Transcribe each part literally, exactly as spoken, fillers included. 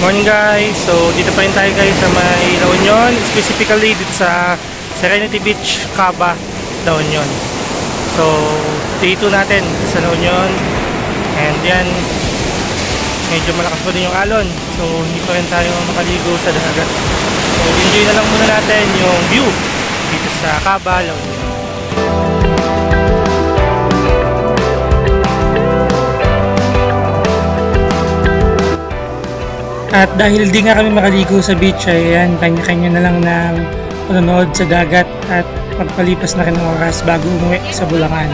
Morning guys, so dito pa rin tayo guys sa may La Union, specifically dito sa Serenity Beach, Caba, La Union. So day two natin sa La Union, and yan, medyo malakas pa din yung alon, so hindi pa rin tayo makaligo sa dagat. So enjoy na lang muna natin yung view dito sa Caba, La Union. At dahil di nga kami makaligo sa beach, ayan, kanya-kanya na lang ng panonood sa dagat at pagpalipas na rin ng oras bago umuwi sa Bulacan.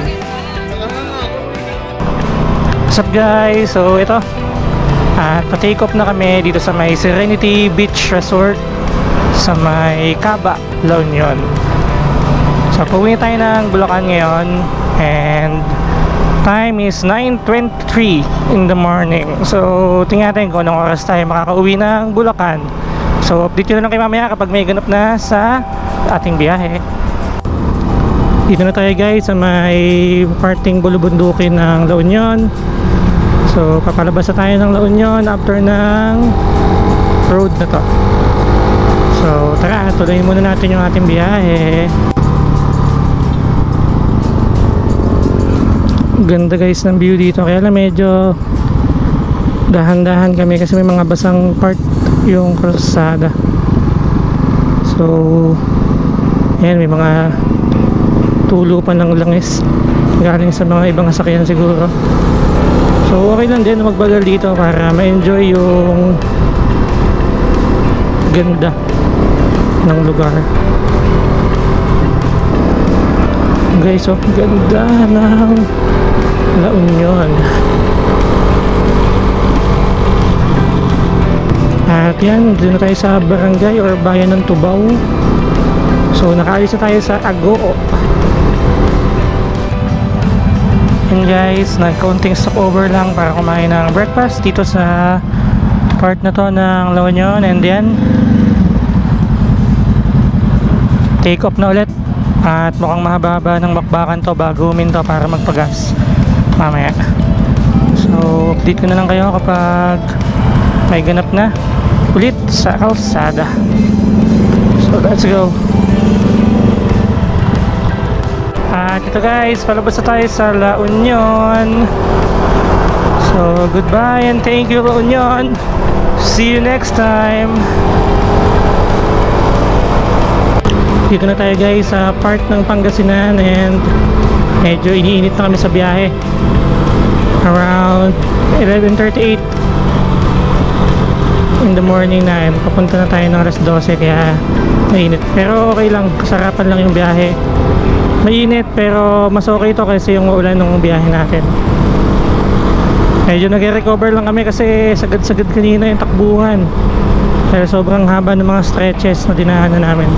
What's up guys? So ito, at pa-take off na kami dito sa may Serenity Beach Resort sa may Caba, La Union. So pauwi tayo ng Bulacan ngayon, and time is nine twenty-three in the morning. So tingnan natin kung anong oras tayo makakauwi ng Bulacan. So update nyo na lang kayo mamaya kapag may ganap na sa ating biyahe. Dito na tayo guys sa may parting bulubundukin ng La Union. So papalabas na tayo ng La Union after ng road na to. So tara, tuloy muna natin yung ating biyahe. Ganda guys ng view dito, kaya lang medyo dahan-dahan kami kasi may mga basang part yung kalsada. So ayan, may mga tulo pa ng langis galing sa mga ibang sasakyan siguro. So okay lang din magbagal dito para ma-enjoy yung ganda ng lugar. Guys, oh, ganda ng La Union. At yan, dito na tayo sa barangay or bayan ng Tubao. So nakaalis na tayo sa Agoo. And guys, nag-counting stopover lang para kumain ng breakfast dito sa part na to ng La Union. And yan, take off na ulit. At mukhang mahaba-haba ng bakbakan to bago huminto para magpagas mamaya. So update ko na lang kayo kapag may ganap na ulit sa kalsada. So let's go. At ito guys, palabas na tayo sa La Union. So goodbye and thank you La Union. See you next time. Dito na tayo guys sa part ng Pangasinan, and medyo iniinit na kami sa biyahe. Around eleven thirty-eight in the morning na, and papunta na tayo ng alas dose, kaya mainit. Pero okay lang, kasarapan lang yung biyahe. Mainit pero mas okay ito kasi yung maulan ng biyahe natin. Medyo nag-recover lang kami kasi sagad-sagad kanina yung takbuhan. Pero sobrang haba ng mga stretches na dinahanan namin.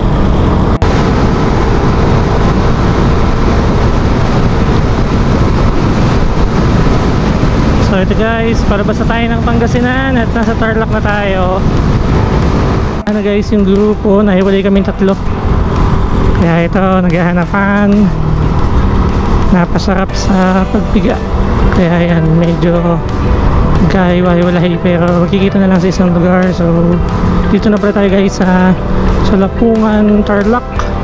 So ito guys, palabas na tayo ng Pangasinan at nasa Tarlac na tayo. Ano guys, yung grupo, nahiwalay kaming tatlo. Kaya ito, naghahanapan. Napasarap sa pagpiga. Kaya yan, medyo magkahiwa-hiwalay, pero magkikita na lang sa isang lugar. So dito na pala tayo guys sa, sa Lapungan, Tarlac.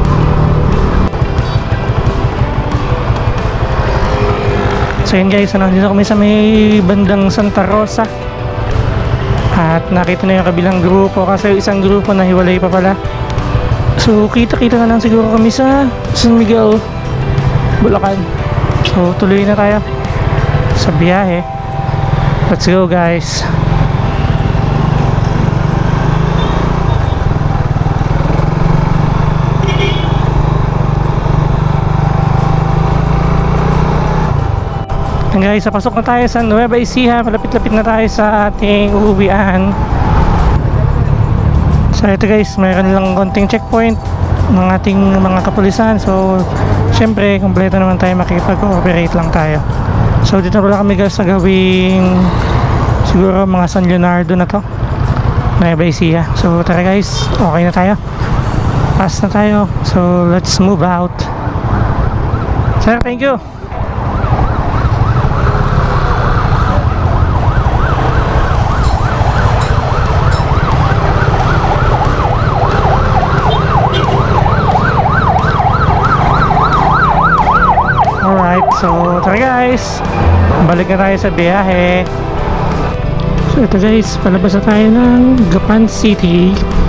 So yun guys, nandito kami sa may bandang Santa Rosa. At nakita na yung kabilang grupo kasi yung isang grupo nahiwalay pa pala. So kita-kita na lang siguro kami sa San Miguel, Bulacan. So tuloy na tayo sa biyahe. Let's go guys. And guys, pasok na tayo sa Nueva Ecija. Malapit-lapit na tayo sa ating uuwian. So ito guys, mayroon lang konting checkpoint ng ating mga kapulisan. So syempre, kompleto naman tayo, makikipag-cooperate lang tayo. So dito pala kami guys sa gawing siguro mga San Leonardo na to, Nueva Ecija. So tara guys, okay na tayo, pass na tayo. So let's move out. Sir, thank you. So tara guys, balik na tayo sa biyahe. So ito guys, palabas na tayo ng Gapan City.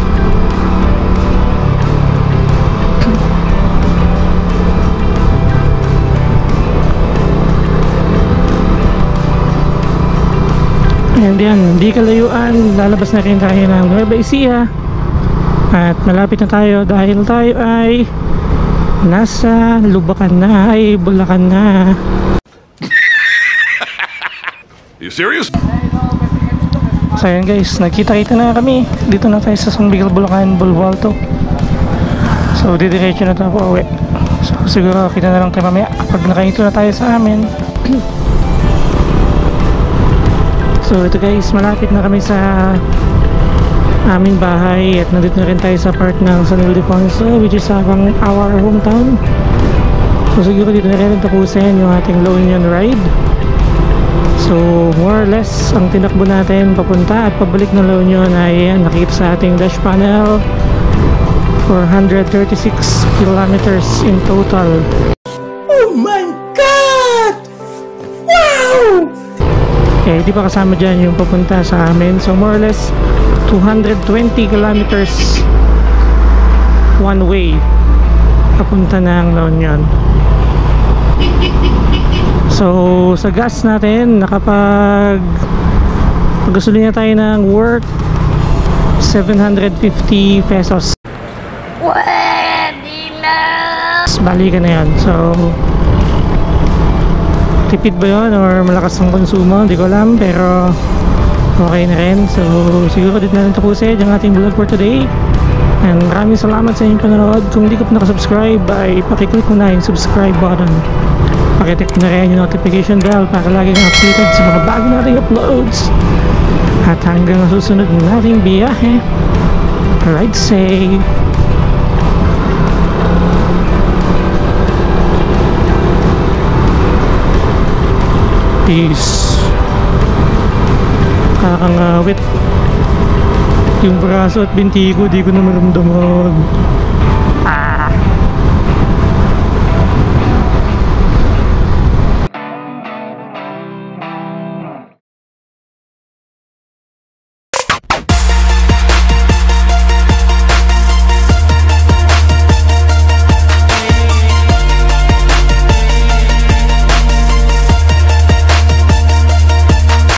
And yan, di kalayuan, lalabas na rin tayo ng Nueva Ecija. At malapit na tayo dahil tayo ay nasa Lubacan na, ay Bulacan na. You serious? So ayan guys, nagkita-kita na kami. Dito na tayo sa San Miguel, Bulacan, Bulwalto. So didiretso na tayo po uwi. So siguro kita na lang tayo mamaya kapag nakahinto na tayo sa amin. So ito guys, malapit na kami sa aming bahay at nandito na rin tayo sa part ng San Ildefonso, which is abang our hometown. So siguro dito na rin tapusin yung ating La Union ride. So more or less ang tinakbo natin papunta at pabalik ng La Union ay yan, nakita sa ating dash panel, four hundred thirty-six kilometers in total. Oh my God! Wow! Eh di pa kasama dyan yung papunta sa amin. So more or less two hundred twenty kilometers one way papunta ng La Union. So sa gas natin, nakapag paggasolina tayo ng worth seven hundred fifty pesos. Pwede na! Balikan na yan. So tipid ba yun or malakas ang konsumo? Hindi ko alam, pero okay na rin. So siguro dito na rin tapusin ang ating vlog for today. And maraming salamat sa inyong panonood. Kung hindi ka pa nakasubscribe ay pakiclick mo na yung subscribe button. Pakitip na rin yung notification bell para lagi kang updated sa mga bago nating uploads. At hanggang susunod nating biyahe, ride safe! Peace. Kakangawit yung braso at binti ko, di ko na maramdaman.